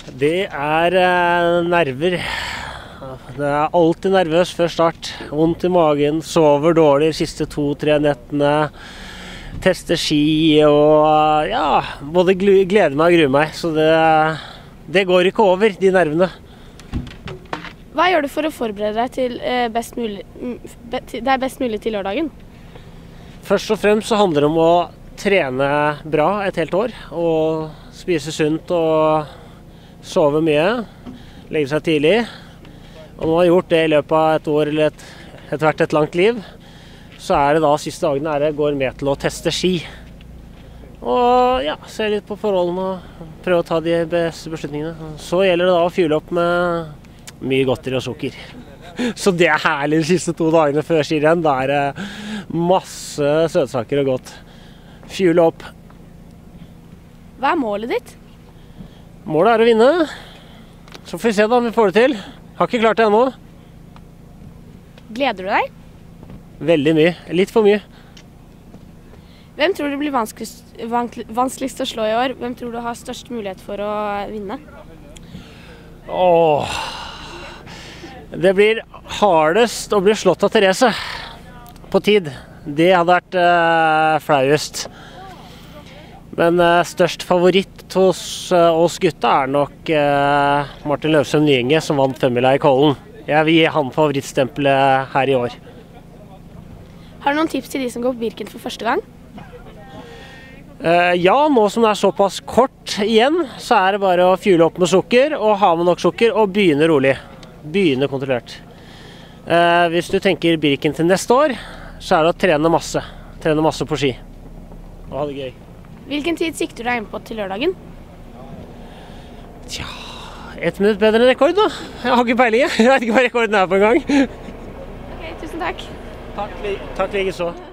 Det er nerver. Det er alltid nervøs før start. Vondt i magen, sover dårlig de siste 2-3 nettene. Tester ski og ja, både gleder meg og gruer meg. Så det går ikke over, de nervene. Hva gjør du for å forberede deg til best mulig til lørdagen? Først og fremst så handler det om å trene bra et helt år. Og spise sunt og sove mye. Legge seg tidlig. Og når man har gjort det i løpet av et år eller etter hvert et langt liv, så er det da siste dagene går med til å teste ski. Og ja, se litt på forholdene og prøve å ta de beste beslutningene. Så gjelder det da å fylle opp med mye godteri og sukker. Så det er herlig de siste 2 dagene før skirenn. Da er det masse søtsaker og godt. Fylle opp. Hva er målet ditt? Målet er å vinne. Så får vi se da om vi får det til. Har ikke klart det ennå. Gleder du deg? Veldig mye. Litt for mye. Hvem tror du blir vanskeligst å slå i år? Hvem tror du har størst mulighet for å vinne? Det blir hardest å bli slått av Therese på tid. Det hadde vært flauest. Men størst favoritt hos oss gutta er nok Martin Løvsøm Nyenge, som vant 5-mila i Kollen. Jeg vil gi han favorittstempelet her i år. Har du noen tips til de som går på Birken for første gang? Ja, nå som det er såpass kort igjen, så er det bare å fylle opp med sukker, og ha med nok sukker, og begynne rolig. Begynne kontrollert. Hvis du tenker Birken til neste år, så er det å trene masse. Trene masse på ski. Og ha det gøy. Hvilken tid sikter du deg inn på til lørdagen? Tja, 1 minutt bedre enn rekord da. Jeg har ikke peiling. Jeg vet ikke hva rekorden er på en gang. Ok, tusen takk. Takk like så.